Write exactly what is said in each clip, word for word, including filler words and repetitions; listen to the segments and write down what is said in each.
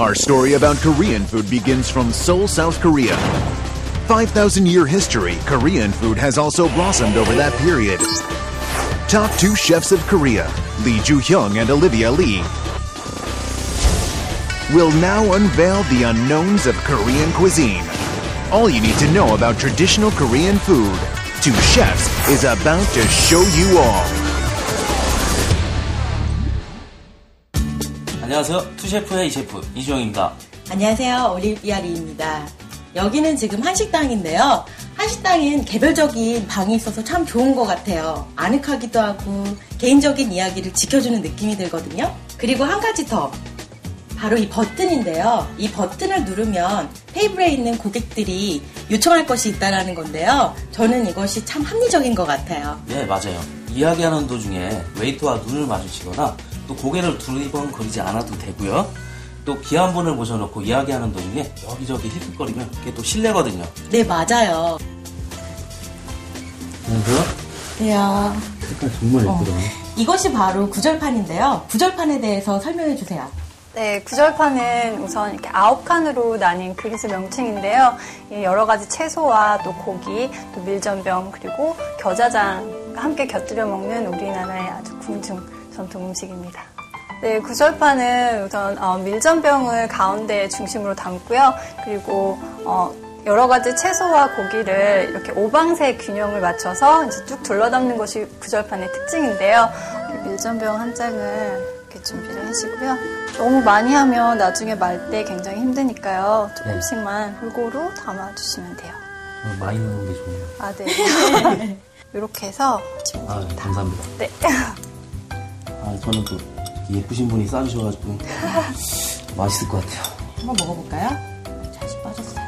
Our story about Korean food begins from Seoul, South Korea. five thousand year history, Korean food has also blossomed over that period. Top two chefs of Korea, Lee Ju-hyung and Olivia Lee, will now unveil the unknowns of Korean cuisine. All you need to know about traditional Korean food. Two Chefs is about to show you all. 안녕하세요. 투셰프의 이셰프 이주영입니다. 안녕하세요. 올리비아 리입니다. 여기는 지금 한식당인데요. 한식당은 개별적인 방이 있어서 참 좋은 것 같아요. 아늑하기도 하고 개인적인 이야기를 지켜주는 느낌이 들거든요. 그리고 한 가지 더. 바로 이 버튼인데요. 이 버튼을 누르면 테이블에 있는 고객들이 요청할 것이 있다는 건데요. 저는 이것이 참 합리적인 것 같아요. 네, 맞아요. 이야기하는 도중에 웨이터와 눈을 마주치거나 또 고개를 두리번거리지 않아도 되고요. 또 귀한 분을 모셔놓고 이야기하는 도중에 여기저기 힐끗거리면 그게 또 실례거든요. 네, 맞아요. 안녕하세요. 네요. 색깔 정말 예쁘다. 어. 이것이 바로 구절판인데요. 구절판에 대해서 설명해 주세요. 네, 구절판은 우선 이렇게 아홉 칸으로 나뉜 그릇의 명칭인데요. 여러 가지 채소와 또 고기, 또 밀전병, 그리고 겨자장과 함께 곁들여 먹는 우리나라의 아주 궁중 전통 음식입니다. 네, 구절판은 우선 어, 밀전병을 가운데 중심으로 담고요. 그리고 어, 여러 가지 채소와 고기를 이렇게 오방색 균형을 맞춰서 이제 쭉 둘러담는 것이 구절판의 특징인데요. 밀전병 한 장을 준비를 하시고요. 너무 많이 하면 나중에 말 때 굉장히 힘드니까요. 조금씩만 골고루 담아주시면 돼요. 어, 많이 넣는 게 좋네요. 아, 네. 이렇게 해서 아, 네, 감사합니다. 네. 아, 저는 또 예쁘신 분이 싸주셔가지고 맛있을 것 같아요. 한번 먹어볼까요? 잘씩 빠졌어요.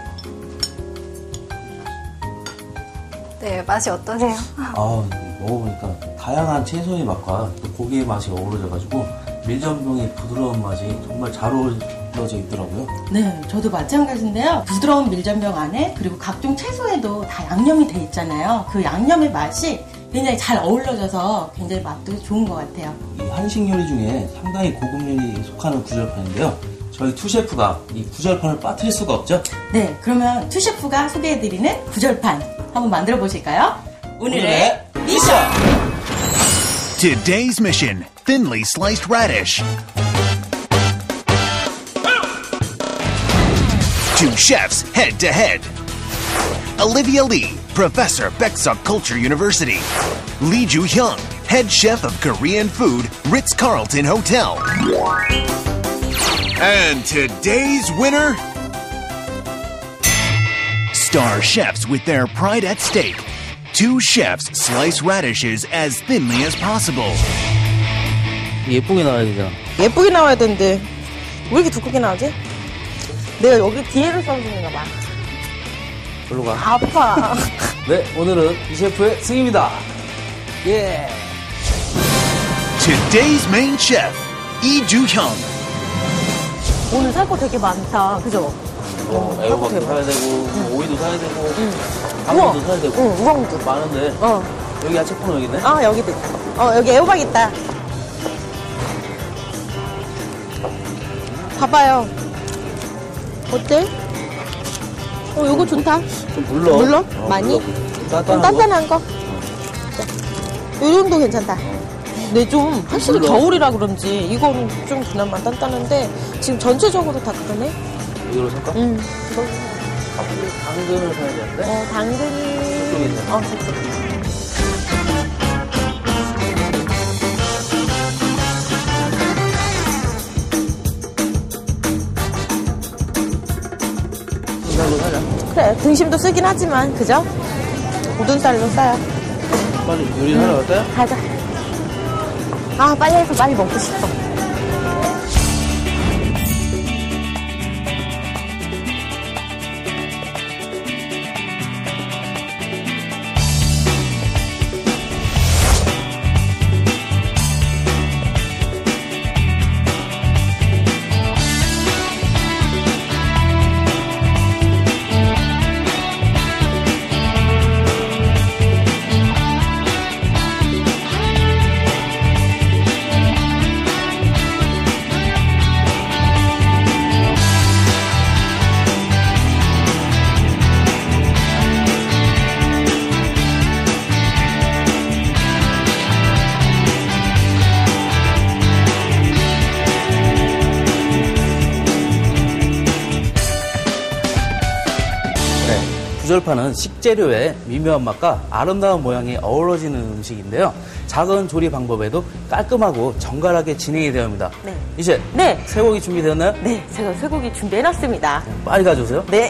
네, 맛이 어떠세요? 아, 먹어보니까 다양한 채소의 맛과 또 고기의 맛이 어우러져가지고 밀전병의 부드러운 맛이 정말 잘 어우러져 있더라고요. 네, 저도 마찬가지인데요. 부드러운 밀전병 안에 그리고 각종 채소에도 다 양념이 돼 있잖아요. 그 양념의 맛이 굉장히 잘 어우러져서 굉장히 맛도 좋은 것 같아요. 이 한식 요리 중에 상당히 고급 요리에 속하는 구절판인데요. 저희 투셰프가 이 구절판을 빠뜨릴 수가 없죠? 네, 그러면 투셰프가 소개해드리는 구절판 한번 만들어 보실까요? 오늘의 미션! Today's mission, thinly sliced radish. Two chefs head to head. Olivia Lee, Professor, Baeksuk Culture University. Lee Ju-hyung, Head Chef of Korean Food, Ritz-Carlton Hotel. And today's winner? Star chefs with their pride at stake. Two chefs slice radishes as thinly as possible. 예쁘게 나와야 되잖아. 예쁘게 나와야 되는데 왜 이렇게 두껍게 나오지? 내가 여기 뒤에를 써주는가 봐. 별로 가. 아파. 네, 오늘은 이 셰프의 승입니다. 예. Today's main chef, Lee Ju-hyung. 오늘 살 거 되게 많다. 그죠? 어, 애호박도 사야 되고, 응. 오이도 사야 되고, 응. 당근도 사야 되고. 응, 우엉도. 많은데. 어. 여기 야채 코너 여기 있네? 아, 여기도 있다. 어, 여기 애호박 있다. 봐봐요. 어때? 어, 요거 좋다. 좀 물러. 물러? 어, 많이? 물러. 좀 단단한, 단단한 거? 거. 요 정도 괜찮다. 근데 좀 확실히 물러. 겨울이라 그런지 이건 좀 그나마 단단한데 지금 전체적으로 다 그러네? 이걸로 살까? 응. 당근을 사야 되는데? 어, 당근이. 저쪽에 있네. 어, 저쪽. 이걸로 사자. 그래, 등심도 쓰긴 하지만, 그죠? 우둔살로 싸요. 빨리 요리하러 갈까요? 가자. 아, 빨리 해서 빨리 먹고 싶어. 구절판은 식재료의 미묘한 맛과 아름다운 모양이 어우러지는 음식인데요. 작은 조리 방법에도 깔끔하고 정갈하게 진행이 되어옵니다. 네. 이제 네. 쇠고기 준비되었나요? 네, 제가 쇠고기 준비해놨습니다. 빨리 가져오세요. 네.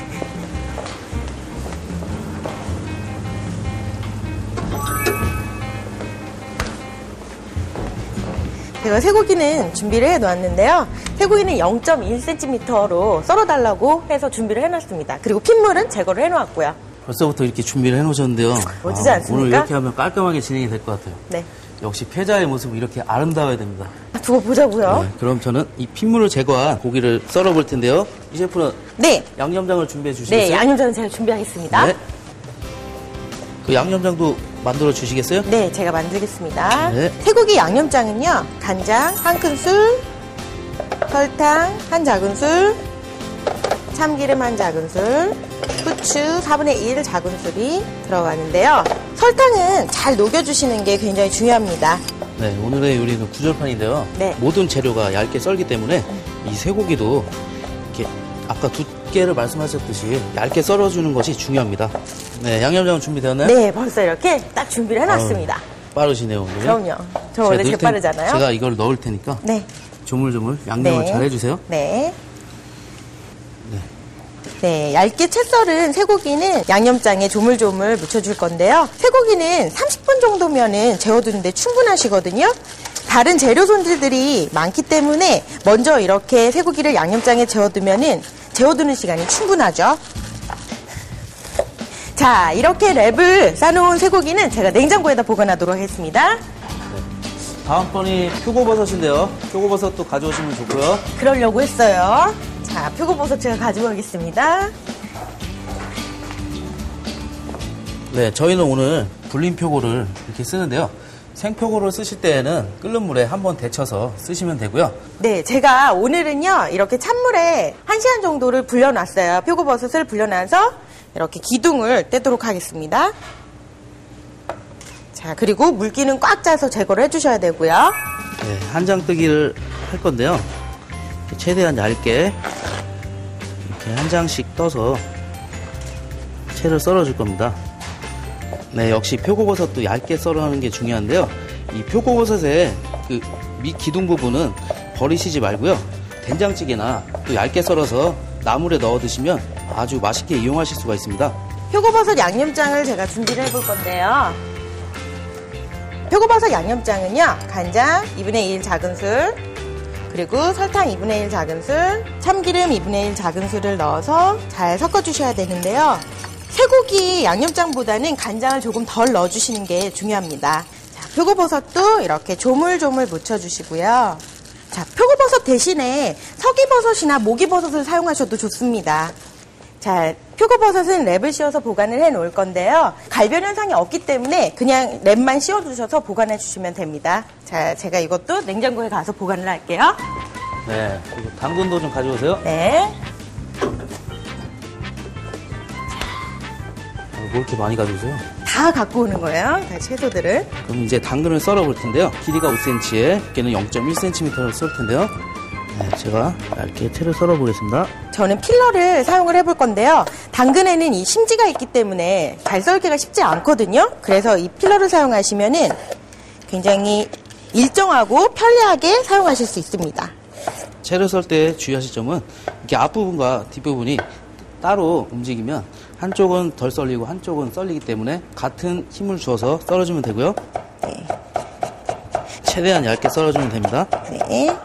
제가 쇠고기는 준비를 해놓았는데요. 쇠고기는 영 점 일 센티미터로 썰어달라고 해서 준비를 해놨습니다. 그리고 핏물은 제거를 해놓았고요. 벌써부터 이렇게 준비를 해놓으셨는데요. 멋지지 않습니까? 오늘 이렇게 하면 깔끔하게 진행이 될 것 같아요. 네. 역시 패자의 모습은 이렇게 아름다워야 됩니다. 두고 보자고요. 네, 그럼 저는 이 핏물을 제거한 고기를 썰어볼 텐데요. 이 셰프는 네. 양념장을 준비해 주시겠어요? 네, 양념장은 제가 준비하겠습니다. 네. 그 양념장도 만들어 주시겠어요? 네, 제가 만들겠습니다. 네. 쇠고기 양념장은요, 간장 한 큰술, 설탕 한 작은술, 참기름 한 작은술, 후추 사분의 일 작은술이 들어가는데요. 설탕은 잘 녹여주시는 게 굉장히 중요합니다. 네, 오늘의 요리는 구절판인데요. 네. 모든 재료가 얇게 썰기 때문에 이 쇠고기도 이렇게 아까 두께를 말씀하셨듯이 얇게 썰어주는 것이 중요합니다. 네, 양념장은 준비되었나요? 네, 벌써 이렇게 딱 준비를 해놨습니다. 아유, 빠르시네요, 오늘. 그럼요. 저 원래 제가 넣을 텐- 재빠르잖아요. 제가 이걸 넣을 테니까 네. 조물조물 양념을 네. 잘 해주세요. 네. 네, 얇게 채 썰은 쇠고기는 양념장에 조물조물 묻혀줄 건데요. 쇠고기는 삼십 분 정도면은 재워두는데 충분하시거든요. 다른 재료 손질들이 많기 때문에 먼저 이렇게 쇠고기를 양념장에 재워두면은 재워두는 시간이 충분하죠. 자, 이렇게 랩을 싸놓은 쇠고기는 제가 냉장고에다 보관하도록 하겠습니다. 다음번이 표고버섯인데요. 표고버섯도 가져오시면 좋고요. 그러려고 했어요. 자, 표고버섯 제가 가지고 가겠습니다. 네, 저희는 오늘 불린 표고를 이렇게 쓰는데요. 생표고를 쓰실 때에는 끓는 물에 한번 데쳐서 쓰시면 되고요. 네, 제가 오늘은요, 이렇게 찬물에 한 시간 정도를 불려놨어요. 표고버섯을 불려놔서 이렇게 기둥을 떼도록 하겠습니다. 자, 그리고 물기는 꽉 짜서 제거를 해주셔야 되고요. 네, 한장 뜨기를 할 건데요. 최대한 얇게 이렇게 한 장씩 떠서 채를 썰어줄 겁니다. 네, 역시 표고버섯도 얇게 썰어하는 게 중요한데요. 이 표고버섯의 그 밑 기둥 부분은 버리시지 말고요. 된장찌개나 또 얇게 썰어서 나물에 넣어 드시면 아주 맛있게 이용하실 수가 있습니다. 표고버섯 양념장을 제가 준비를 해볼 건데요. 표고버섯 양념장은요, 간장 이분의 일 작은술, 그리고 설탕 이분의 일 작은술, 참기름 이분의 일 작은술을 넣어서 잘 섞어주셔야 되는데요. 쇠고기 양념장보다는 간장을 조금 덜 넣어주시는 게 중요합니다. 자, 표고버섯도 이렇게 조물조물 묻혀주시고요. 자, 표고버섯 대신에 서기버섯이나 모기버섯을 사용하셔도 좋습니다. 자, 표고버섯은 랩을 씌워서 보관을 해 놓을 건데요. 갈변 현상이 없기 때문에 그냥 랩만 씌워 두셔서 보관해 주시면 됩니다. 자, 제가 이것도 냉장고에 가서 보관을 할게요. 네, 그리고 당근도 좀 가져오세요. 네. 뭐 이렇게 많이 가져오세요? 다 갖고 오는 거예요. 다 채소들을. 그럼 이제 당근을 썰어 볼 텐데요. 길이가 오 센티미터에 두께는 영 점 일 센티미터를 썰 텐데요. 네, 제가 얇게 채를 썰어 보겠습니다. 저는 필러를 사용을 해볼 건데요. 당근에는 이 심지가 있기 때문에 잘 썰기가 쉽지 않거든요. 그래서 이 필러를 사용하시면은 굉장히 일정하고 편리하게 사용하실 수 있습니다. 채를 썰 때 주의하실 점은 이렇게 앞부분과 뒷부분이 따로 움직이면 한쪽은 덜 썰리고 한쪽은 썰리기 때문에 같은 힘을 주어서 썰어주면 되고요. 네. 최대한 얇게 썰어주면 됩니다. 네.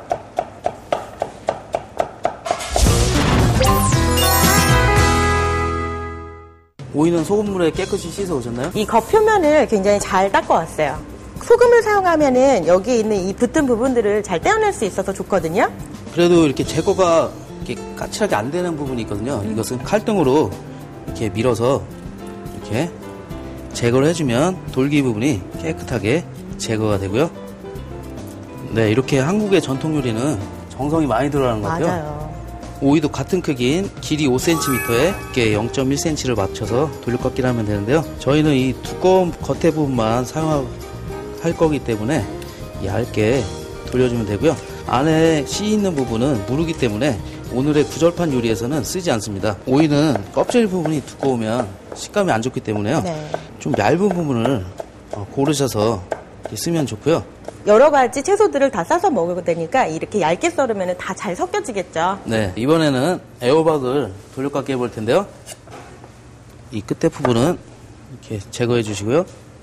오이는 소금물에 깨끗이 씻어 오셨나요? 이 겉표면을 굉장히 잘 닦아왔어요. 소금을 사용하면은 여기에 있는 이 붙은 부분들을 잘 떼어낼 수 있어서 좋거든요. 그래도 이렇게 제거가 이렇게 까칠하게 안 되는 부분이 있거든요. 이것은 칼등으로 이렇게 밀어서 이렇게 제거를 해주면 돌기 부분이 깨끗하게 제거가 되고요. 네, 이렇게 한국의 전통 요리는 정성이 많이 들어가는 것 같아요. 맞아요. 오이도 같은 크기인 길이 오 센티미터에 두께 영 점 일 센티미터를 맞춰서 돌려꺾기를 하면 되는데요. 저희는 이 두꺼운 겉에 부분만 사용할 거기 때문에 얇게 돌려주면 되고요. 안에 씨 있는 부분은 무르기 때문에 오늘의 구절판 요리에서는 쓰지 않습니다. 오이는 껍질 부분이 두꺼우면 식감이 안 좋기 때문에요. 네. 좀 얇은 부분을 고르셔서 쓰면 좋고요. 여러 가지 채소들을 다 싸서 먹어도 되니까 이렇게 얇게 썰으면 다 잘 섞여지겠죠. 네, 이번에는 애호박을 돌려깎기 해볼 텐데요. 이 끝에 부분은 이렇게 제거해 주시고요.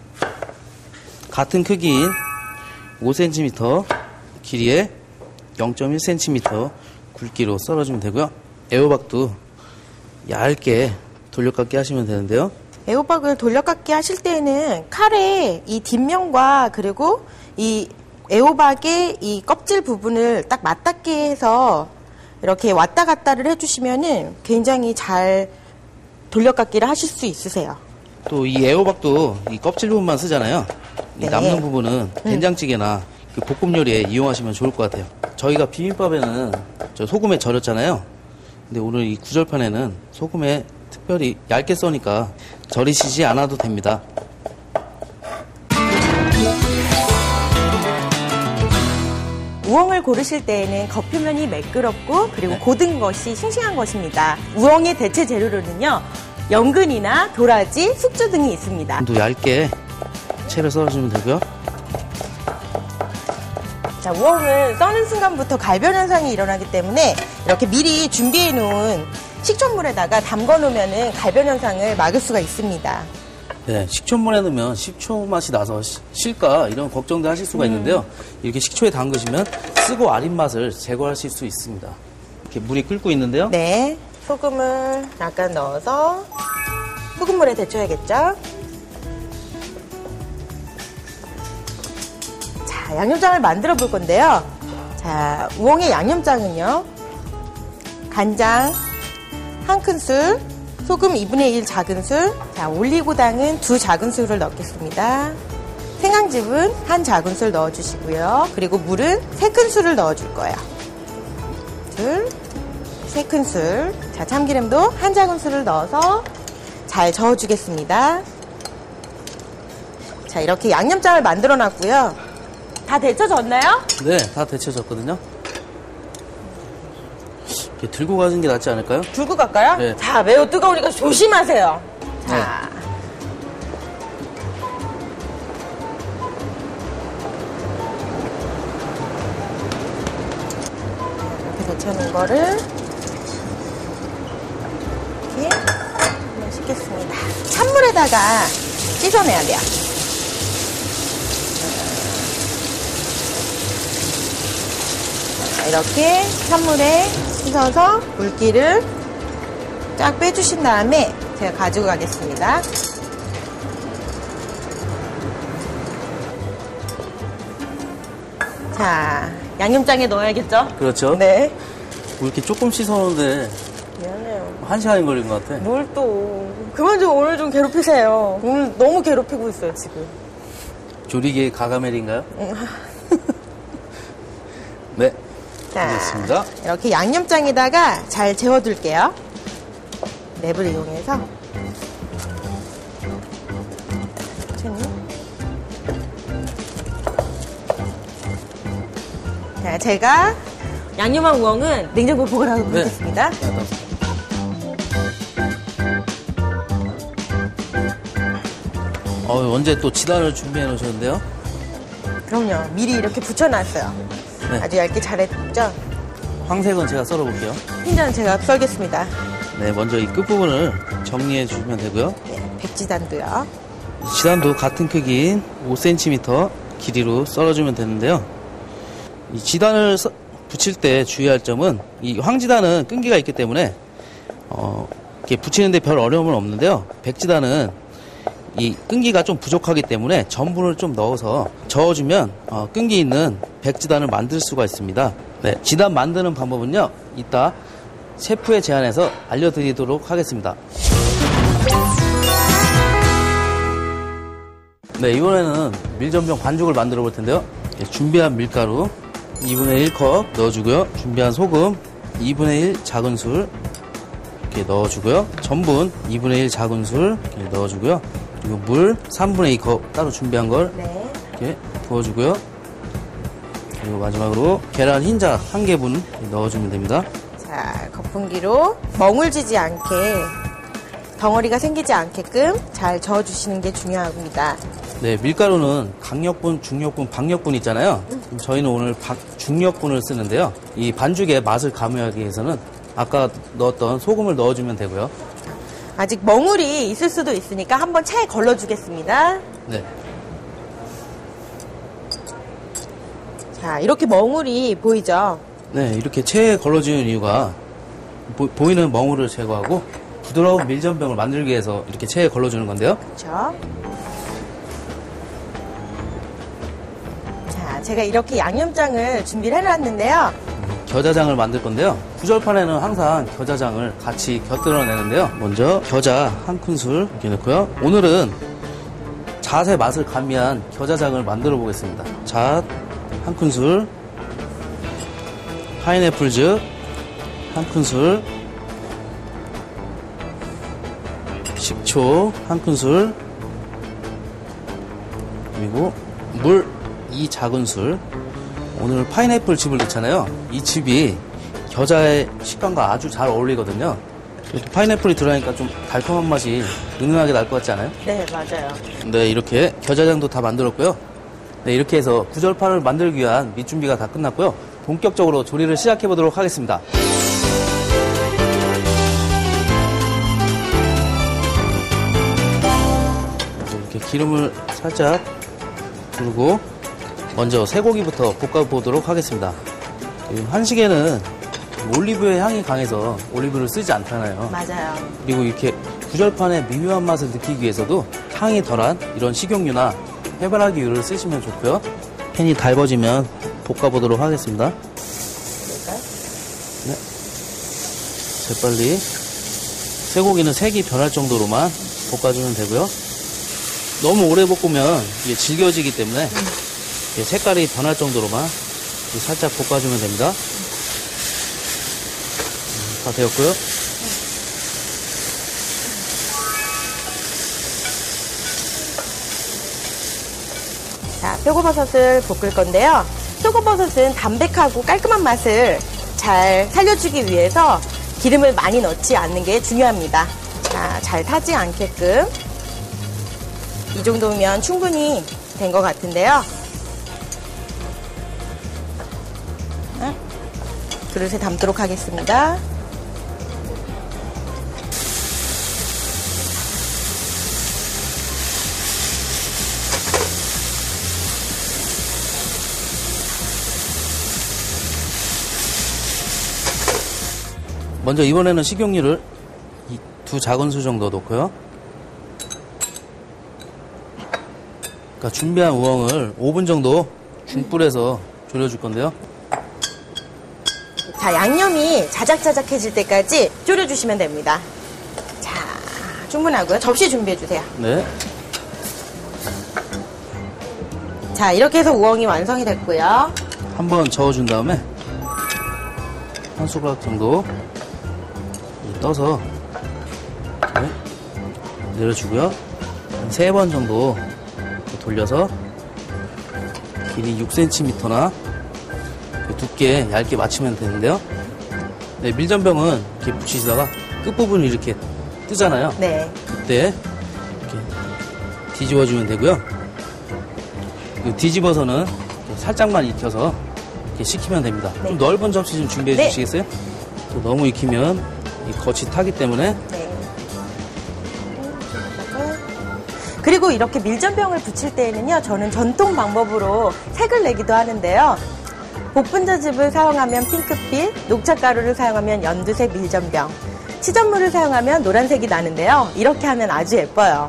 같은 크기인 오 센티미터 길이에 영 점 일 센티미터 굵기로 썰어주면 되고요. 애호박도 얇게 돌려깎기 하시면 되는데요. 애호박을 돌려깎기 하실 때는 칼에 이 뒷면과 그리고 이 애호박의 이 껍질 부분을 딱 맞닿게 해서 이렇게 왔다 갔다를 해주시면은 굉장히 잘 돌려깎기를 하실 수 있으세요. 또 이 애호박도 이 껍질 부분만 쓰잖아요. 이 네. 남는 부분은 된장찌개나 그 볶음 요리에 이용하시면 좋을 것 같아요. 저희가 비빔밥에는 저 소금에 절였잖아요. 근데 오늘 이 구절판에는 소금에 특별히 얇게 써니까 절이시지 않아도 됩니다. 우엉을 고르실 때에는 겉표면이 매끄럽고 그리고 네. 고든 것이 싱싱한 것입니다. 우엉의 대체 재료로는요, 연근이나 도라지, 숙주 등이 있습니다. 또 얇게 채를 썰어주면 되고요. 자, 우엉은 써는 순간부터 갈변 현상이 일어나기 때문에 이렇게 미리 준비해 놓은 식초물에다가 담궈 놓으면 갈변 현상을 막을 수가 있습니다. 네, 식초물에 넣으면 식초 맛이 나서 시- 실까 이런 걱정도 하실 수가 있는데요. 이렇게 식초에 담그시면 쓰고 아린 맛을 제거하실 수 있습니다. 이렇게 물이 끓고 있는데요. 네, 소금을 약간 넣어서 소금물에 데쳐야겠죠. 자, 양념장을 만들어 볼 건데요. 자, 우엉의 양념장은요, 간장 한 큰술, 소금 이분의 일 작은술, 자, 올리고당은 두 작은술을 넣겠습니다. 생강즙은 한 작은술 넣어주시고요. 그리고 물은 세 큰술을 넣어줄 거예요. 둘, 세 큰술. 자, 참기름도 한 작은술을 넣어서 잘 저어주겠습니다. 자, 이렇게 양념장을 만들어 놨고요. 다 데쳐졌나요? 네, 다 데쳐졌거든요. 이렇게 들고 가는 게 낫지 않을까요? 들고 갈까요? 네. 자, 매우 뜨거우니까 조심하세요. 자. 이렇게 데쳐놓은 거를 이렇게 한번 씻겠습니다. 찬물에다가 씻어내야 돼요. 자, 이렇게 찬물에 씻어서 물기를 쫙 빼주신 다음에 제가 가지고 가겠습니다. 자, 양념장에 넣어야겠죠? 그렇죠. 네. 뭐 이렇게 조금 씻어놓는데 미안해요. 한 시간이 걸린 것 같아. 뭘 또. 그만 좀 오늘 좀 괴롭히세요. 오늘 너무 괴롭히고 있어요, 지금. 조리기의 가가멜인가요? 네, 자, 됐습니다. 이렇게 양념장에다가 잘 재워둘게요. 랩을 이용해서. 천천히. 자, 제가 양념한 우엉은 냉장고에 보관하고 네. 놓겠습니다. 어, 언제 또 지단을 준비해 놓으셨는데요? 그럼요. 미리 이렇게 붙여놨어요. 네. 아주 얇게 잘했죠? 황색은 제가 썰어볼게요. 흰자는 제가 썰겠습니다. 네, 먼저 이 끝부분을 정리해 주시면 되고요. 네, 백지단도요. 지단도 같은 크기인 오 센티미터 길이로 썰어주면 되는데요. 이 지단을 써- 붙일 때 주의할 점은 이 황지단은 끈기가 있기 때문에 어, 이렇게 붙이는데 별 어려움은 없는데요. 백지단은 이 끈기가 좀 부족하기 때문에 전분을 좀 넣어서 저어주면 어, 끈기 있는 백지단을 만들 수가 있습니다. 네, 지단 만드는 방법은요, 이따 셰프의 제안에서 알려드리도록 하겠습니다. 네, 이번에는 밀전병 반죽을 만들어 볼 텐데요. 네, 준비한 밀가루 이분의 일 컵 넣어주고요. 준비한 소금 이분의 일 작은술 이렇게 넣어주고요. 전분 이분의 일 작은술 이렇게 넣어주고요. 그리고 물 삼분의 이 컵 따로 준비한 걸 네. 이렇게 부어주고요. 그리고 마지막으로 계란 흰자 한 개분 넣어주면 됩니다. 자, 자, 거품기로 멍을 지지 않게, 덩어리가 생기지 않게끔 잘 저어주시는 게 중요합니다. 네, 밀가루는 강력분, 중력분, 박력분 있잖아요. 저희는 오늘 박, 중력분을 쓰는데요. 이 반죽의 맛을 가미하기 위해서는 아까 넣었던 소금을 넣어주면 되고요. 아직 멍울이 있을 수도 있으니까 한번 차에 걸러주겠습니다. 네. 자, 이렇게 멍울이 보이죠? 네, 이렇게 체에 걸러지는 이유가 보, 보이는 멍울을 제거하고 부드러운 밀전병을 만들기 위해서 이렇게 체에 걸러주는 건데요. 그렇죠. 자, 제가 이렇게 양념장을 준비를 해놨는데요. 겨자장을 만들 건데요. 구절판에는 항상 겨자장을 같이 곁들여내는데요. 먼저 겨자 한 큰술 이렇게 넣고요. 오늘은 잣의 맛을 가미한 겨자장을 만들어 보겠습니다. 잣 한 큰술, 파인애플즙 한 큰술, 식초 한 큰술, 그리고 물 이 작은술. 오늘 파인애플 즙을 넣잖아요. 이 즙이 겨자의 식감과 아주 잘 어울리거든요. 파인애플이 들어가니까 좀 달콤한 맛이 은은하게 날 것 같지 않아요? 네, 맞아요. 네, 이렇게 겨자장도 다 만들었고요. 네, 이렇게 해서 구절판을 만들기 위한 밑준비가 다 끝났고요. 본격적으로 조리를 시작해 보도록 하겠습니다. 이렇게 기름을 살짝 두르고 먼저 쇠고기부터 볶아보도록 하겠습니다. 한식에는 올리브의 향이 강해서 올리브를 쓰지 않잖아요. 맞아요. 그리고 이렇게 구절판의 미묘한 맛을 느끼기 위해서도 향이 덜한 이런 식용유나 해바라기유를 쓰시면 좋고요. 팬이 달궈지면 볶아보도록 하겠습니다. 네. 재빨리 쇠고기는 색이 변할 정도로만 볶아주면 되고요. 너무 오래 볶으면 이게 질겨지기 때문에 이게 색깔이 변할 정도로만 살짝 볶아주면 됩니다. 다 되었고요. 자, 표고버섯을 볶을 건데요. 표고버섯은 담백하고 깔끔한 맛을 잘 살려주기 위해서 기름을 많이 넣지 않는 게 중요합니다. 자, 잘 타지 않게끔 이 정도면 충분히 된 것 같은데요. 그릇에 담도록 하겠습니다. 먼저 이번에는 식용유를 이 두 작은술 정도 넣고요. 그러니까 준비한 우엉을 오 분 정도 중불에서 졸여줄 건데요. 자, 양념이 자작자작해질 때까지 졸여주시면 됩니다. 자, 충분하고요. 접시 준비해주세요. 네. 자, 이렇게 해서 우엉이 완성이 됐고요. 한번 저어준 다음에 한 숟가락 정도 떠서 이렇게 내려주고요. 세 번 정도 돌려서 길이 육 센티미터나 두께 얇게 맞추면 되는데요. 네, 밀전병은 이렇게 붙이시다가 끝부분이 이렇게 뜨잖아요. 네. 그때 이렇게 뒤집어주면 되고요. 뒤집어서는 살짝만 익혀서 이렇게 식히면 됩니다. 네. 좀 넓은 접시 좀 준비해 네. 주시겠어요? 또 너무 익히면 이 겉이 타기 때문에. 네. 그리고 이렇게 밀전병을 붙일 때에는요, 저는 전통 방법으로 색을 내기도 하는데요. 복분자즙을 사용하면 핑크빛, 녹차가루를 사용하면 연두색 밀전병, 치전물을 사용하면 노란색이 나는데요. 이렇게 하면 아주 예뻐요.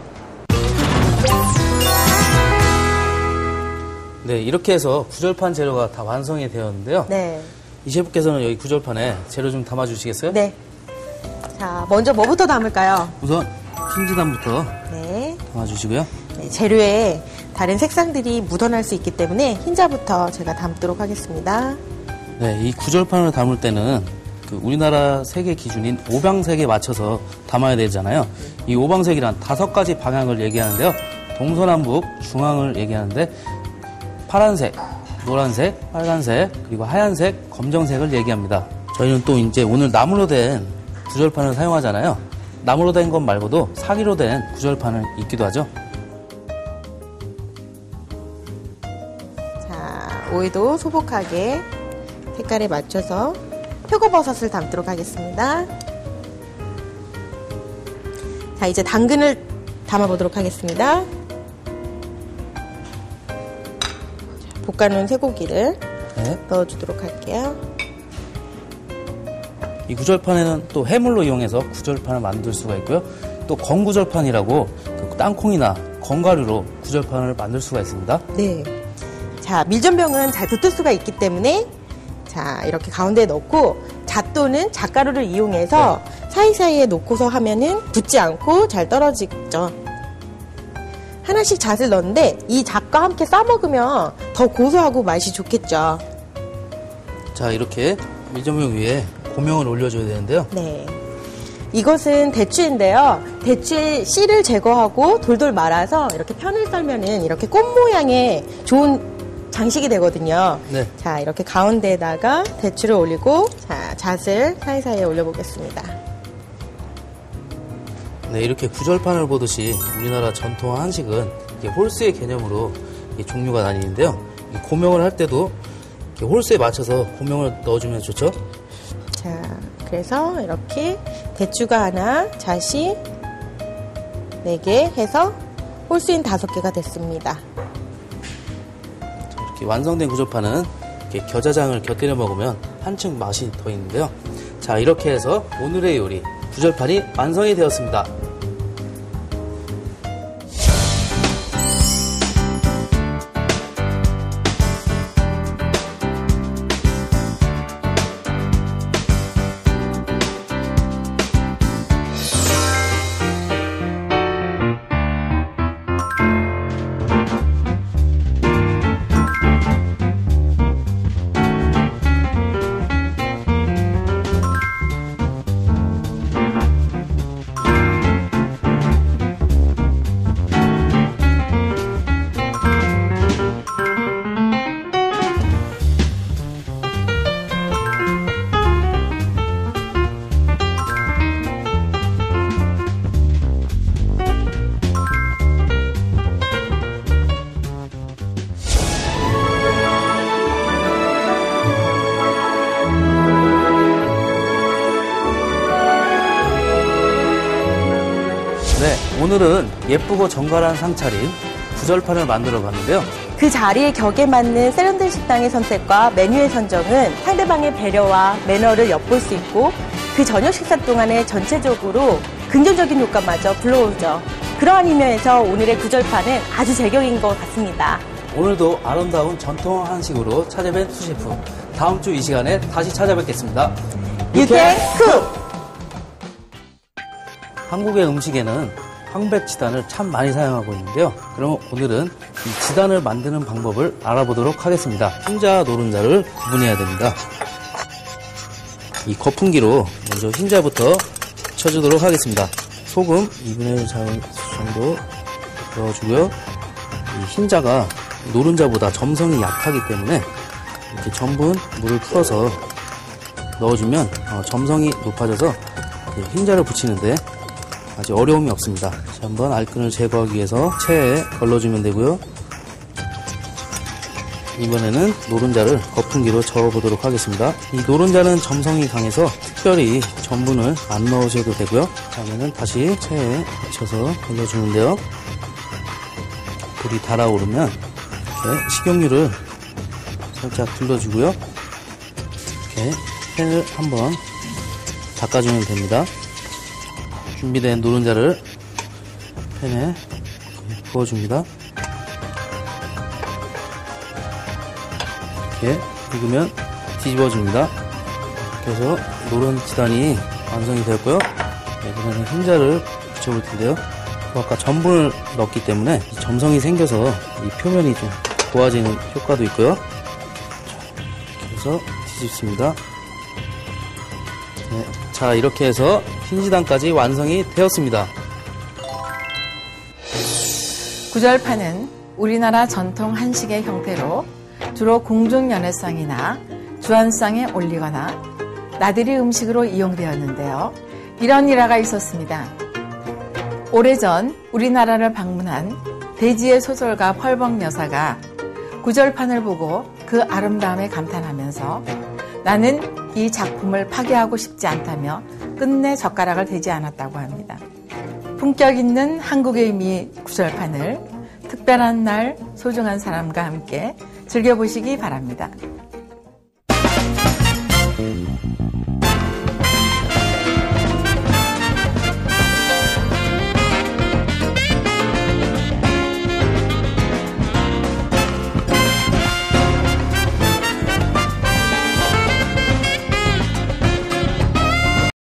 네, 이렇게 해서 구절판 재료가 다 완성이 되었는데요. 네. 이 셰프께서는 여기 구절판에 재료 좀 담아주시겠어요? 네. 자, 먼저 뭐부터 담을까요? 우선 흰지단부터 네. 담아주시고요. 네, 재료에 다른 색상들이 묻어날 수 있기 때문에 흰자부터 제가 담도록 하겠습니다. 네, 이 구절판을 담을 때는 그 우리나라 색의 기준인 오방색에 맞춰서 담아야 되잖아요. 이 오방색이란 다섯 가지 방향을 얘기하는데요. 동서남북, 중앙을 얘기하는데 파란색, 노란색, 빨간색, 그리고 하얀색, 검정색을 얘기합니다. 저희는 또 이제 오늘 나무로 된 구절판을 사용하잖아요. 나무로 된 것 말고도 사기로 된 구절판을 있기도 하죠. 자, 오이도 소복하게 색깔에 맞춰서 표고버섯을 담도록 하겠습니다. 자, 이제 당근을 담아보도록 하겠습니다. 자, 볶아놓은 쇠고기를 네. 넣어주도록 할게요. 이 구절판에는 또 해물로 이용해서 구절판을 만들 수가 있고요. 또 건구절판이라고 그 땅콩이나 건가루로 구절판을 만들 수가 있습니다. 네. 자, 밀전병은 잘 붙을 수가 있기 때문에 자, 이렇게 가운데에 넣고 잣도는 잣가루를 이용해서 네. 사이사이에 놓고서 하면은 붙지 않고 잘 떨어지죠. 하나씩 잣을 넣는데 이 잣과 함께 싸먹으면 더 고소하고 맛이 좋겠죠. 자, 이렇게 밀전병 위에 고명을 올려줘야 되는데요. 네. 이것은 대추인데요. 대추의 씨를 제거하고 돌돌 말아서 이렇게 편을 썰면은 이렇게 꽃 모양의 좋은 장식이 되거든요. 네. 자, 이렇게 가운데에다가 대추를 올리고 자, 잣을 사이사이에 올려보겠습니다. 네, 이렇게 구절판을 보듯이 우리나라 전통 한식은 이게 홀수의 개념으로 이게 종류가 나뉘는데요. 이 고명을 할 때도 이렇게 홀수에 맞춰서 고명을 넣어주면 좋죠. 자, 그래서 이렇게 대추가 하나, 잣이 네 개 해서 홀수인 다섯 개가 됐습니다. 이렇게 완성된 구절판은 이렇게 겨자장을 곁들여 먹으면 한층 맛이 더 있는데요. 자, 이렇게 해서 오늘의 요리 구절판이 완성이 되었습니다. 오늘은 예쁘고 정갈한 상차림 구절판을 만들어 봤는데요. 그 자리의 격에 맞는 세련된 식당의 선택과 메뉴의 선정은 상대방의 배려와 매너를 엿볼 수 있고 그 저녁 식사 동안에 전체적으로 긍정적인 효과마저 불러오죠. 그러한 의미에서 오늘의 구절판은 아주 제격인 것 같습니다. 오늘도 아름다운 전통 한식으로 찾아뵌 수셰프. 다음 주 이 시간에 다시 찾아뵙겠습니다. 유쾌 쿡! 한국의 음식에는 황백지단을 참 많이 사용하고 있는데요. 그럼 오늘은 이 지단을 만드는 방법을 알아보도록 하겠습니다. 흰자, 노른자를 구분해야 됩니다. 이 거품기로 먼저 흰자부터 쳐주도록 하겠습니다. 소금 이분의 일 정도 넣어주고요. 이 흰자가 노른자보다 점성이 약하기 때문에 이렇게 전분 물을 풀어서 넣어주면 점성이 높아져서 흰자를 붙이는데 아주 어려움이 없습니다. 자, 한번 알끈을 제거하기 위해서 체에 걸러주면 되고요. 이번에는 노른자를 거품기로 저어보도록 하겠습니다. 이 노른자는 점성이 강해서 특별히 전분을 안 넣으셔도 되고요. 다음에는 다시 체에 맞춰서 걸러주는데요. 불이 달아오르면 이렇게 식용유를 살짝 둘러주고요. 이렇게 팬을 한번 닦아주면 됩니다. 준비된 노른자를 팬에 부어줍니다. 이렇게 익으면 뒤집어줍니다. 이렇게 해서 노른지단이 완성이 되었고요. 이번에는 흰자를 붙여볼 텐데요. 아까 전분을 넣었기 때문에 점성이 생겨서 이 표면이 좀 고와지는 효과도 있고요. 이렇게 해서 뒤집습니다. 네, 자, 이렇게 해서 흰지단까지 완성이 되었습니다. 구절판은 우리나라 전통 한식의 형태로 주로 공중연회상이나 주안상에 올리거나 나들이 음식으로 이용되었는데요. 이런 일화가 있었습니다. 오래전 우리나라를 방문한 대지의 소설가 펄벅 여사가 구절판을 보고 그 아름다움에 감탄하면서 나는 이 작품을 파괴하고 싶지 않다며 끝내 젓가락을 대지 않았다고 합니다. 품격 있는 한국의 미 구절판을 특별한 날 소중한 사람과 함께 즐겨보시기 바랍니다.